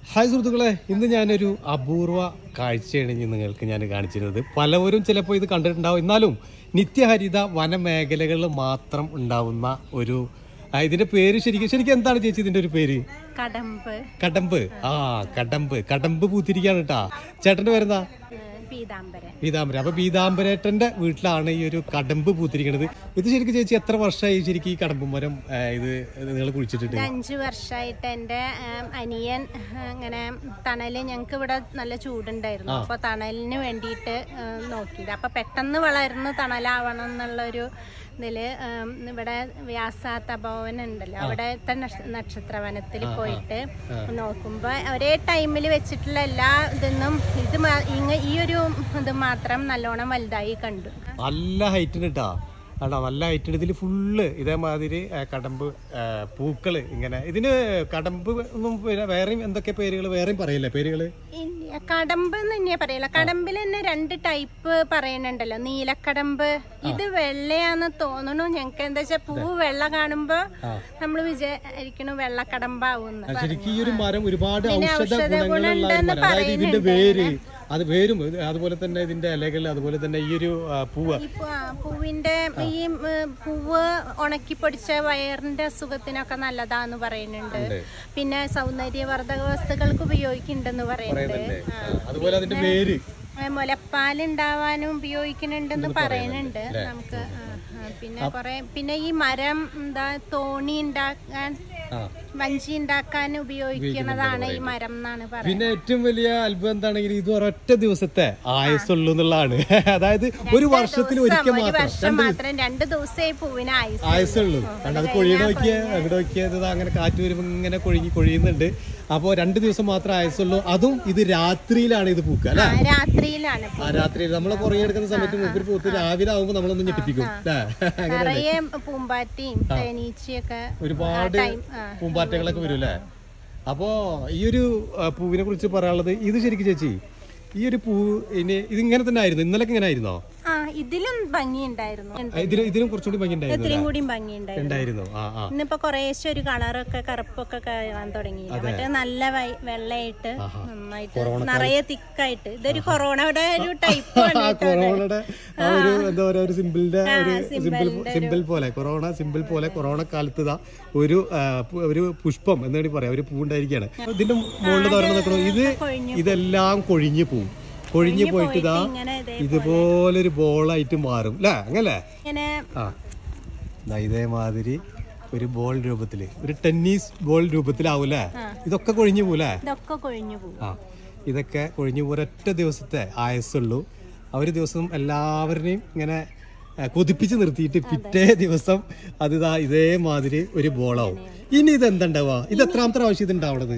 Hi സുഹൃത്തുക്കളെ, ഇന്ന് ഞാനൊരു അപൂർവ കാഴ്ചയാണ് നിങ്ങൾക്ക് ഞാൻ കാണിച്ചിരുന്നത്. പലവരും ചിലപ്പോൾ ഇത് കണ്ടിട്ടുണ്ടാവും. എന്നാലും നിത്യഹരിത വനമേഖലകളിൽ മാത്രം ഉണ്ടാവുന്ന ഒരു ഇതിന്റെ പേര് ശരിക്കും എന്താണ് ചേച്ചി ഇതിന്റെ ഒരു പേര്? കടമ്പ്. കടമ്പ് പൂത്തിരിക്കാണ് കേട്ടാ. ചേട്ടന്റെ പേരെന്താ? പീതാംബരൻ. അപ്പൊ പീതാംബരേട്ടന്റെ വീട്ടിലാണ് ഈ ഒരു കടമ്പ് പൂത്തിരിക്കുന്നത്. ഇത് ശരിക്കും ചേച്ചി എത്ര വർഷമായി ശരിക്കും ഈ കടമ്പ് മരം ഇത് നിങ്ങൾ കുഴിച്ചിട്ടിട്ട്? 5 വർഷമായിട്ട് എന്റെ അനിയൻ ഇങ്ങനെ തണല്, ഞങ്ങക്ക് ഇവിടെ നല്ല ചൂടുണ്ടായിരുന്നു, അപ്പൊ തണലിന് വേണ്ടിയിട്ട് നോക്കിയത്. അപ്പൊ പെട്ടെന്ന് വളർന്ന് തണലാവണം എന്നുള്ളൊരു ഇതില് ഇവിടെ വ്യാസാതപോവൻ ഉണ്ടല്ലോ, അവിടത്തെ നക്ഷത്രവനത്തിൽ പോയിട്ട് നോക്കുമ്പോ ഒരേ ടൈമിൽ വെച്ചിട്ടുള്ള എല്ലാ ഇതൊന്നും ഈ ഒരു ഇത് മാത്രം നല്ലോണം വലുതായി കണ്ടു. നല്ല ഹൈറ്റിന് കേട്ടാ, നല്ല ഹൈറ്റിന്. ഇതിൽ ഫുള്ള് ഇതേമാതിരി കടമ്പ് പൂക്കള് ഇങ്ങനെ. ഇതിന് കടമ്പ് ഒന്നും വേറെയും എന്തൊക്കെ പേരുകൾ വേറെയും പറയില്ലേ പേരുകള്? കടമ്പ് തന്നെയാ പറയില്ല. കടമ്പിൽ തന്നെ 2 ടൈപ്പ് പറയുന്നുണ്ടല്ലോ. നീലക്കടമ്പ്, ഇത് വെള്ളയാന്ന് തോന്നണു ഞങ്ങക്ക്. എന്താ വെച്ചാ പൂവ് വെള്ള കാണുമ്പോ നമ്മള് വിചാരിക്കണു വെള്ളക്കടമ്പാവുന്ന. ശരിക്കും ഈ ഒരു മരം ഒരുപാട് ഔഷധ ഗുണങ്ങളുള്ള, അതായത് ഇതിന്റെ വേര്, അത് വേരും, അതുപോലെ തന്നെ ഇതിന്റെ ഇലകൾ, അതുപോലെ തന്നെ ഈ ഒരു പൂവിന്റെ ഈ പൂവ് ഉണക്കി പൊടിച്ച വയറിന്റെ അസുഖത്തിനൊക്കെ നല്ലതാന്ന് പറയുന്നുണ്ട്. പിന്നെ സൗന്ദര്യവർദ്ധക വസ്തുക്കൾക്ക് ഉപയോഗിക്കുന്നുണ്ടെന്ന് പറയുന്നുണ്ട്. അതുപോലെ അതിന്റെ വേര് മുലപ്പാലുണ്ടാവാനും ഉപയോഗിക്കുന്നുണ്ടെന്ന് പറയുന്നുണ്ട് നമുക്ക്. പിന്നെ ഈ മരം എന്താ തോണി ഉണ്ടാക്കാൻ, വഞ്ചി ഉണ്ടാക്കാൻ ഉപയോഗിക്കുന്നതാണ് ഈ മരം എന്നാണ് പറയുന്നത്. പിന്നെ ഏറ്റവും വലിയ അത്ഭുതം എന്താണെങ്കിൽ ഇത് ഒരൊറ്റ ദിവസത്തെ ആയുസുള്ളൂ എന്നുള്ളതാണ്. അതായത് ഒരു വർഷത്തിൽ ഒരിക്കൽ മാത്രം 2 ദിവസമേ പൂവിന് ആയുസുള്ളൂ. കാരണം അത് കൊഴിയണ നോക്കിയ എവിടെ നോക്കിയത് അങ്ങനെ കാറ്റ് വരുമ്പോ ഇങ്ങനെ കൊഴിയുന്നുണ്ട്. അപ്പൊ 2 ദിവസം മാത്രം ആയുസുള്ളൂ. അതും ഇത് രാത്രിയിലാണ് ഇത് പൂക്കുക അല്ലെ? രാത്രിയിലാണ്. രാത്രിയിൽ നമ്മള് കുറേ എടുക്കുന്ന സമയത്ത് മൂപ്പര് പൂത്ത് രാവിലെ ആവുമ്പോ നമ്മളൊന്ന് ഞെട്ടിപ്പിക്കും. പൂമ്പാറ്റയും തേനീച്ചയൊക്കെ, ഒരുപാട് പൂമ്പാറ്റകളൊക്കെ വരും അല്ലേ? അപ്പോ ഈ ഒരു പൂവിനെ കുറിച്ച് പറയാനുള്ളത്, ഇത് ശരിക്കും ചേച്ചി ഈ ഒരു പൂ ഇത് ഇങ്ങനെ തന്നെ ആയിരുന്നു? ഇന്നലെ ഇങ്ങനെ ആയിരുന്നോ? ഇതിലും ഭംഗിയുണ്ടായിരുന്നു. ഇതിലും കുറച്ചുകൂടി ഭംഗിയുണ്ടായിരുന്നു. ഇന്നിപ്പോ കുറേശ്ശെ ഒരു കളറൊക്കെ കറുപ്പൊക്കെ കാണാൻ തുടങ്ങി. മറ്റേ നല്ല വെള്ളയായിട്ട് നന്നായിട്ട് നിറയെ തിക്കായിട്ട്. ഇതൊരു കൊറോണയുടെ ഒരു ടൈപ്പാണ്. കൊറോണയുടെ ഒരു സിമ്പിൾ പോലെ, കൊറോണ സിമ്പിൾ പോലെ കൊറോണ കാലത്ത് ഒരു പുഷ്പം എന്ന് പറയാം, ഒരു പൂ ഉണ്ടായിരിക്കുകയാണ്. ഇതിന്റെ മുകളിൽ തോരണം നിൽക്കണോ? ഇതെല്ലാം കൊഴിഞ്ഞു പോവും. കൊഴിഞ്ഞു പോയിട്ട് ഇതുപോലൊരു ബോളായിട്ട് മാറും അല്ലേ? അങ്ങനല്ലേ? ഇതേമാതിരി ഒരു ബോൾ രൂപത്തില്, ഒരു ടെന്നീസ് ബോൾ രൂപത്തിലാവൂലേ? ഇതൊക്കെ കൊഴിഞ്ഞു പോകൂലേ? ഇതൊക്കെ കൊഴിഞ്ഞു പോ. ഒരൊറ്റ ദിവസത്തെ ആയുസുള്ളൂ. ഒരു ദിവസം എല്ലാവരുടെയും ഇങ്ങനെ കൊതിപ്പിച്ച് നിർത്തിയിട്ട് പിറ്റേ ദിവസം അത് ഇതേമാതിരി ഒരു ബോളാവും. ഇനി ഇതെന്താ? ഇത് എത്രാമത്തെ പ്രാവശ്യം ഇത് ഉണ്ടാവണത്?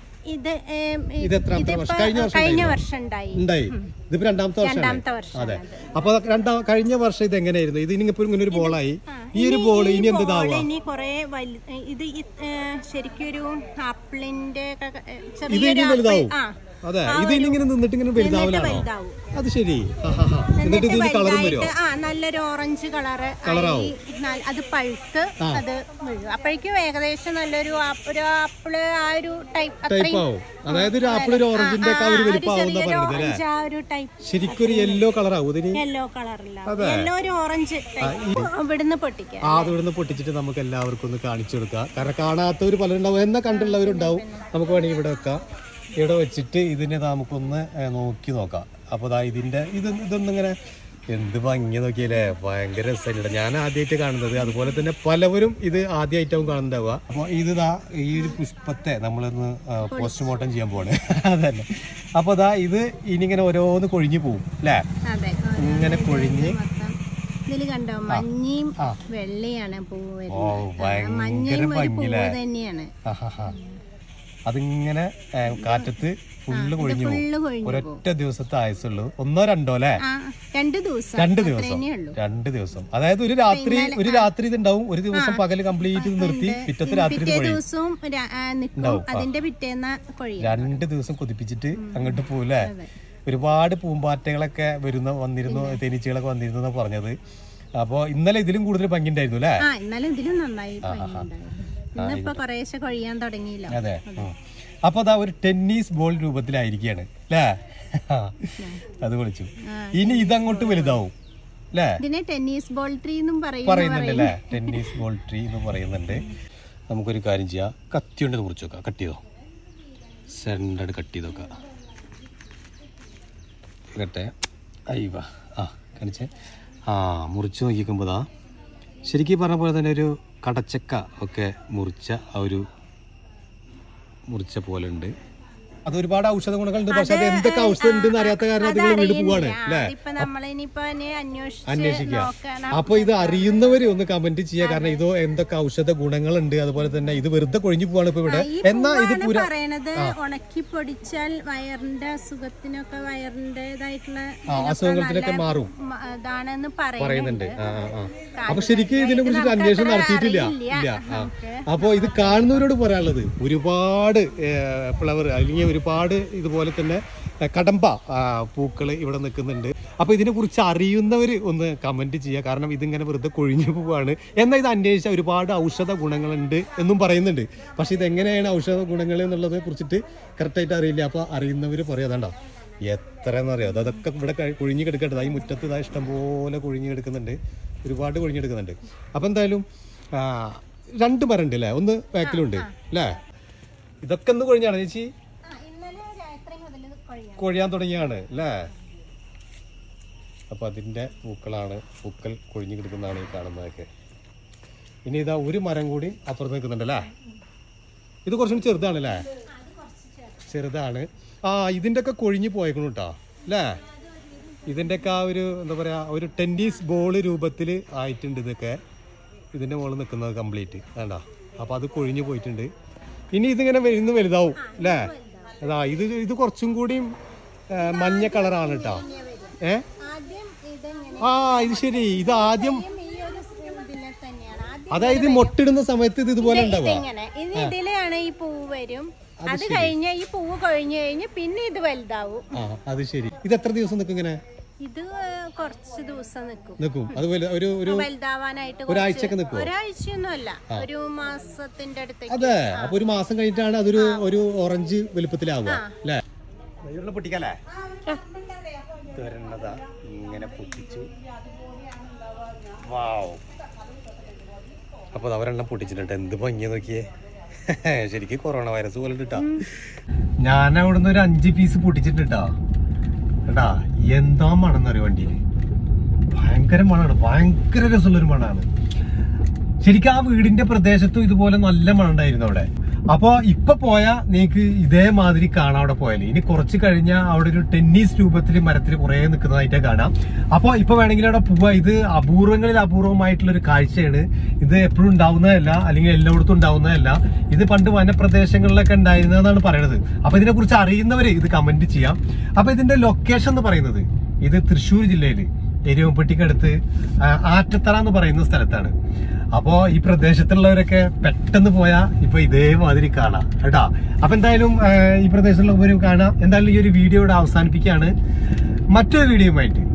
കഴിഞ്ഞ വർഷം ഉണ്ടായി. ഇതിപ്പോ 2ാമത്തെ വർഷം. അതെ. അപ്പൊ കഴിഞ്ഞ വർഷം ഇത് എങ്ങനെയായിരുന്നു? ഇത് ഇനിയിപ്പോ ഇങ്ങനെ ഒരു ബോളായി. ഈ ഒരു ബോൾ ഇനി എന്താവും? ഇനി കൊറേ ഇത് ശരിക്കും ഒരു ആപ്പിളിന്റെ ഇത് ഇനി വലുതാവും. അതെ, ഇത് ഇങ്ങനെ നിന്നിട്ട് ഇങ്ങനെ വലുതാവലാണോ? അത് ശരി. എന്നിട്ട് ഇതിന് കളറും വരുമോ? നല്ലൊരു ഓറഞ്ച് കളറാവും. അത് പഴുത്ത് അത് വീഴും. അപ്പോഴേക്കും ഏകദേശം നല്ലൊരു ആപ്പിള് ആ ഒരു ടൈപ്പ് ആവും. അതായത് ഒരു ആപ്പിൾ ഒരു ഓറഞ്ചിന്റെ ഒക്കെ ഒരു വലിപ്പമാവുന്ന പറഞ്ഞത് അല്ലേ? ശരിക്കും ഒരു യെല്ലോ കളറാവും. യെല്ലോ കളറില്ല, യെല്ലോ ഒരു ഓറഞ്ച്. ഇവിടുന്ന് പൊട്ടിക്കാം. ഇവിടുന്ന് പൊട്ടിച്ചിട്ട് നമുക്ക് എല്ലാവർക്കും ഒന്ന് കാണിച്ചു കൊടുക്കാം. കാരണം കാണാത്തവർ പലരുണ്ടാവും, എന്നാ കണ്ടുള്ളവരുണ്ടാവും. നമുക്ക് വേണമെങ്കിൽ ഇവിടെ വെക്കാം. ഇവിടെ വെച്ചിട്ട് ഇതിനെ നമുക്കൊന്ന് നോക്കാം. അപ്പോൾ ഇതൊന്നിങ്ങനെ എന്ത് ഭംഗി നോക്കിയല്ലേ, ഭയങ്കര രസമായിട്ട്. ഞാൻ ആദ്യമായിട്ട് കാണുന്നത്, അതുപോലെ തന്നെ പലവരും ഇത് ആദ്യമായിട്ടാവും കാണുന്നുണ്ടാവുക. അപ്പോൾ ഈ ഒരു പുഷ്പത്തെ നമ്മളൊന്ന് പോസ്റ്റ്മോർട്ടം ചെയ്യാൻ പോവാണ്. അതന്നെ. അപ്പോൾ ഇത് ഇനിങ്ങനെ ഓരോന്ന് കൊഴിഞ്ഞു പോവും അല്ലേ? ഇങ്ങനെ കൊഴിഞ്ഞ് കണ്ടോ, മഞ്ഞയും വെള്ളയാണ് പൂവ്. ഭയങ്കര ഭംഗിയില്ലേ? അതിങ്ങനെ കാറ്റത്ത് ഫുള്ള് കൊഴിഞ്ഞു പോകും. ഒരൊറ്റ ദിവസത്തെ ആയുസുള്ളൂ. 1 2 അല്ലേ? 2 ദിവസം. അതായത് ഒരു രാത്രി ഇതുണ്ടാവും. ഒരു ദിവസം പകല് കംപ്ലീറ്റ് നിർത്തി പിറ്റത്തെ രാത്രി 2 ദിവസം കൊതിപ്പിച്ചിട്ട് അങ്ങോട്ട് പോവില്ലേ? ഒരുപാട് പൂമ്പാറ്റകളൊക്കെ വന്നിരുന്നു, തേനീച്ചകളൊക്കെ വന്നിരുന്നു പറഞ്ഞത്. അപ്പൊ ഇന്നലെ ഇതിലും കൂടുതൽ ഭംഗി ഉണ്ടായിരുന്നു അല്ലേ? ഇന്നലെ ഇതിലും നന്നായി. ഇന്നിപ്പോ കുറേശ്ശെ കൊഴിയാൻ തുടങ്ങിയില്ല. അതെ. അപ്പൊ അതാ ഒരു ടെന്നീസ് ബോൾ രൂപത്തിലായിരിക്കാണ് അല്ലേ? അത് വിളിച്ചു. ഇനി ഇതങ്ങോട്ട് വലുതാവും അല്ലേ? ടെന്നീസ് ബോൾ ട്രീ പറയുന്നുണ്ട് അല്ലേ? ടെന്നീസ് ബോൾ ട്രീ എന്ന് പറയുന്നുണ്ട്. നമുക്കൊരു കാര്യം ചെയ്യാം, കത്തി കൊണ്ട് മുറിച്ച് നോക്കാം. കട്ട് ചെയ്തോ, സെൻറ്റർ കട്ട് ചെയ്ത് നോക്കാം. കട്ടെ അയ്യവ കാണിച്ചേ. മുറിച്ച് നോക്കിക്കുമ്പോഴാ ശരിക്കും പറഞ്ഞ പോലെ തന്നെ ഒരു കടച്ചക്ക ഒക്കെ മുറിച്ച പോലെ ഉണ്ട്. അത് ഒരുപാട് ഔഷധ ഗുണങ്ങളുണ്ട്. പക്ഷെ അത് എന്തൊക്കെ ഔഷധം ഉണ്ടെന്ന് അറിയാത്ത കാരണം നിങ്ങൾ വീട് പോവാണ് അല്ലേ? അന്വേഷിക്കുക. അപ്പൊ ഇത് അറിയുന്നവര് ഒന്ന് കമന്റ് ചെയ്യുക. കാരണം ഇത് എന്തൊക്കെ ഔഷധ ഗുണങ്ങളുണ്ട്, അതുപോലെ തന്നെ ഇത് വെറുതെ കൊഴിഞ്ഞു പോവാണ് ഇപ്പൊ ഇവിടെ. എന്നാ ഇത് ഉണക്കി പൊടിച്ചാൽ വയറിന്റെ അസുഖത്തിനൊക്കെ അസുഖത്തിനൊക്കെ മാറും ഇതാണെന്ന് പറയുന്നുണ്ട്. അപ്പൊ ശരിക്കും ഇതിനെ കുറിച്ചിട്ട് അന്വേഷണം നടത്തിയിട്ടില്ല. ഇല്ല. അപ്പൊ ഇത് കാണുന്നവരോട് പറയാനുള്ളത്, ഒരുപാട് ഫ്ലവർ അല്ലെങ്കിൽ ഒരുപാട് ഇതുപോലെ തന്നെ കടമ്പ പൂക്കൾ ഇവിടെ നിൽക്കുന്നുണ്ട്. അപ്പൊ ഇതിനെ കുറിച്ച് അറിയുന്നവര് ഒന്ന് കമന്റ് ചെയ്യുക. കാരണം ഇതിങ്ങനെ വെറുതെ കൊഴിഞ്ഞു പോവാണ്. എന്നാൽ ഇത് അന്വേഷിച്ച ഒരുപാട് ഔഷധ ഗുണങ്ങളുണ്ട് എന്നും പറയുന്നുണ്ട്. പക്ഷെ ഇതെങ്ങനെയാണ് ഔഷധ ഗുണങ്ങൾ എന്നുള്ളതിനെ കുറിച്ചിട്ട് കറക്റ്റായിട്ട് അറിയില്ല. അപ്പൊ അറിയുന്നവര് പറയാതാണ്ടോ എത്ര എന്നറിയാം. അതൊക്കെ ഇവിടെ കൊഴിഞ്ഞു കിടക്കട്ടെ. ഈ മുറ്റത്ത് ഇതാ ഇഷ്ടംപോലെ കൊഴിഞ്ഞു കിടക്കുന്നുണ്ട്, ഒരുപാട് കൊഴിഞ്ഞെടുക്കുന്നുണ്ട്. അപ്പൊ എന്തായാലും 2 മരം ഉണ്ട് അല്ലേ? ഒന്ന് ബാക്കിലുണ്ട് അല്ലേ? ഇതൊക്കെ ഒന്ന് കൊഴിഞ്ഞാണ് ചേച്ചി, കൊഴിയാൻ തുടങ്ങിയാണ് അല്ലേ? അപ്പൊ അതിന്റെ പൂക്കൾ കൊഴിഞ്ഞു കിടക്കുന്നതാണ് ഈ കാണുന്നതൊക്കെ. ഇനി ഇതാ ഒരു മരം കൂടി അപ്പുറത്ത് നിൽക്കുന്നുണ്ട് അല്ലേ? ഇത് കുറച്ചും ചെറുതാണ് അല്ലേ? ചെറുതാണ്. ഇതിന്റെ ഒക്കെ കൊഴിഞ്ഞു പോയേക്കണു കേട്ടോ അല്ലേ? ഇതിന്റെ ഒക്കെ എന്താ പറയാ, ഒരു ടെന്നീസ് ബോൾ രൂപത്തിൽ ആയിട്ടുണ്ട് ഇതൊക്കെ. ഇതിന്റെ മുകളിൽ നിൽക്കുന്നത് കംപ്ലീറ്റ് വേണ്ട. അപ്പൊ അത് കൊഴിഞ്ഞു പോയിട്ടുണ്ട്. ഇനി ഇതിങ്ങനെ വലുതാവും അല്ലേ? അതാ ഇത് കുറച്ചും കൂടി മഞ്ഞ കളറാണ് കേട്ടോ. ഇത് ശരി. ഇത് ആദ്യം അതായത് മൊട്ടിടുന്ന സമയത്ത് ഇത് ഇതുപോലെ ഉണ്ടാവുക. ഇതിലാണ് ഈ പൂവ് വരും. അത് കഴിഞ്ഞ ഈ പൂവ് കൊഴിഞ്ഞു കഴിഞ്ഞ് പിന്നെ ഇത് വലുതാവും. അത് ശരി. ഇത് എത്ര ദിവസം നിൽക്കും ഇങ്ങനെ? ഇത് കുറച്ച് ദിവസം നിൽക്കും. അത് വലുതാവാനായിട്ട് ഒരാഴ്ചയൊക്കെ നിൽക്കും. ഒരാഴ്ചയൊന്നുമല്ല, ഒരു മാസത്തിന്റെ അടുത്തേക്ക്. അതെ. അപ്പൊ ഒരു മാസം കഴിഞ്ഞിട്ടാണ് അതൊരു ഓറഞ്ച് വലുപ്പത്തിലാവുക അല്ലേ? പൊട്ടിക്കല്ലേ? ഇങ്ങനെ പൊട്ടിച്ചു. അപ്പൊ അവരെണ്ണം പൊട്ടിച്ചിട്ടുണ്ട്. എന്ത് ഭംഗിയ നോക്കിയേ. ശരിക്കും കൊറോണ വൈറസ് പോലെ ഇട്ടാ. ഞാൻ അവിടുന്ന് ഒരു 5 പീസ് പൊട്ടിച്ചിട്ടാ. കേട്ടാ എന്താ മണമെന്നറിയോ വണ്ടിയില്. ഭയങ്കര മണാണ്, ഭയങ്കര രസമുള്ളൊരു മണാണ്. ശരിക്കും ആ വീടിന്റെ പ്രദേശത്തും ഇതുപോലെ നല്ല മണം ഉണ്ടായിരുന്നു അവിടെ. അപ്പൊ ഇപ്പൊ പോയാ നിങ്ങൾക്ക് ഇതേമാതിരി കാണാം അവിടെ പോയാല്. ഇനി കുറച്ച് കഴിഞ്ഞാൽ അവിടെ ഒരു ടെന്നീസ് രൂപത്തിൽ മരത്തിൽ കുറെ നിൽക്കുന്നതായിട്ട് കാണാം. അപ്പൊ ഇപ്പൊ വേണമെങ്കിൽ അവിടെ പോവാ. ഇത് അപൂർവങ്ങളിൽ അപൂർവമായിട്ടുള്ള ഒരു കാഴ്ചയാണ്. ഇത് എപ്പോഴും ഉണ്ടാവുന്നതല്ല, അല്ലെങ്കിൽ എല്ലായിടത്തും ഉണ്ടാവുന്നതല്ല. ഇത് പണ്ട് വനപ്രദേശങ്ങളിലൊക്കെ ഉണ്ടായിരുന്നതെന്നാണ് പറയണത്. അപ്പൊ ഇതിനെ കുറിച്ച് അറിയുന്നവര് ഇത് കമന്റ് ചെയ്യാം. അപ്പൊ ഇതിന്റെ ലൊക്കേഷൻ എന്ന് പറയുന്നത് ഇത് തൃശ്ശൂർ ജില്ലയില് എരുവപ്പെട്ടിക്കടുത്ത് ആറ്റത്തറ എന്ന് പറയുന്ന സ്ഥലത്താണ്. അപ്പോ ഈ പ്രദേശത്തുള്ളവരൊക്കെ പെട്ടെന്ന് പോയാ ഇപ്പൊ ഇതേമാതിരി കാണാം കേട്ടാ. അപ്പൊ എന്തായാലും ഈ പ്രദേശത്തുള്ളവരും കാണാം. എന്തായാലും ഈ ഒരു വീഡിയോ ഇവിടെ അവസാനിപ്പിക്കുകയാണ്. മറ്റൊരു വീഡിയോയുമായിട്ട്